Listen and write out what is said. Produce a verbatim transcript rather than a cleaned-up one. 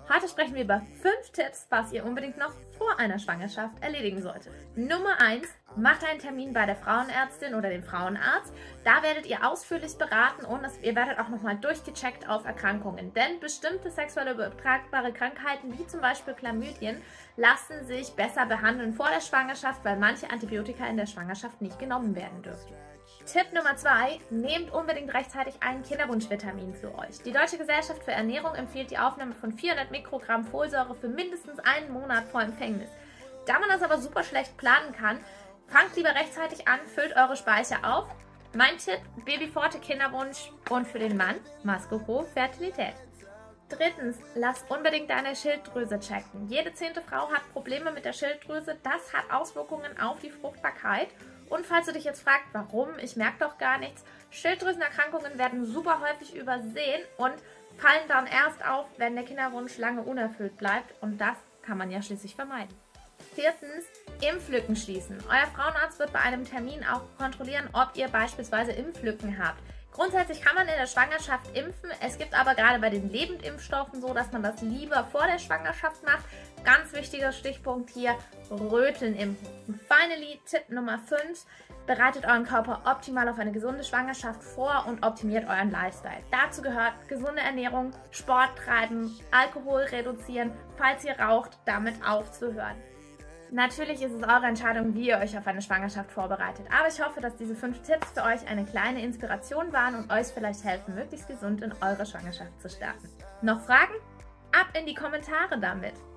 Heute sprechen wir über fünf Tipps, was ihr unbedingt noch vor einer Schwangerschaft erledigen solltet. Nummer eins. Macht einen Termin bei der Frauenärztin oder dem Frauenarzt. Da werdet ihr ausführlich beraten und es, ihr werdet auch nochmal durchgecheckt auf Erkrankungen. Denn bestimmte sexuell übertragbare Krankheiten, wie zum Beispiel Chlamydien, lassen sich besser behandeln vor der Schwangerschaft, weil manche Antibiotika in der Schwangerschaft nicht genommen werden dürfen. Tipp Nummer zwei. Nehmt unbedingt rechtzeitig ein Kinderwunschvitamin zu euch. Die Deutsche Gesellschaft für Ernährung empfiehlt die Aufnahme von vierhundert Mikrogramm Folsäure für mindestens einen Monat vor Empfängnis. Da man das aber super schlecht planen kann, fangt lieber rechtzeitig an, füllt eure Speicher auf. Mein Tipp, Babyforte Kinderwunsch und für den Mann Masco Fertilität. Drittens, lass unbedingt deine Schilddrüse checken. Jede zehnte Frau hat Probleme mit der Schilddrüse. Das hat Auswirkungen auf die Fruchtbarkeit. Und falls du dich jetzt fragst, warum, ich merke doch gar nichts, Schilddrüsenerkrankungen werden super häufig übersehen und fallen dann erst auf, wenn der Kinderwunsch lange unerfüllt bleibt. Und das kann man ja schließlich vermeiden. Viertens, Impflücken schließen. Euer Frauenarzt wird bei einem Termin auch kontrollieren, ob ihr beispielsweise Impflücken habt. Grundsätzlich kann man in der Schwangerschaft impfen. Es gibt aber gerade bei den Lebendimpfstoffen so, dass man das lieber vor der Schwangerschaft macht. Ganz wichtiger Stichpunkt hier, Röteln impfen. Und finally, Tipp Nummer fünf, bereitet euren Körper optimal auf eine gesunde Schwangerschaft vor und optimiert euren Lifestyle. Dazu gehört gesunde Ernährung, Sport treiben, Alkohol reduzieren, falls ihr raucht, damit aufzuhören. Natürlich ist es eure Entscheidung, wie ihr euch auf eine Schwangerschaft vorbereitet, aber ich hoffe, dass diese fünf Tipps für euch eine kleine Inspiration waren und euch vielleicht helfen, möglichst gesund in eure Schwangerschaft zu starten. Noch Fragen? Ab in die Kommentare damit!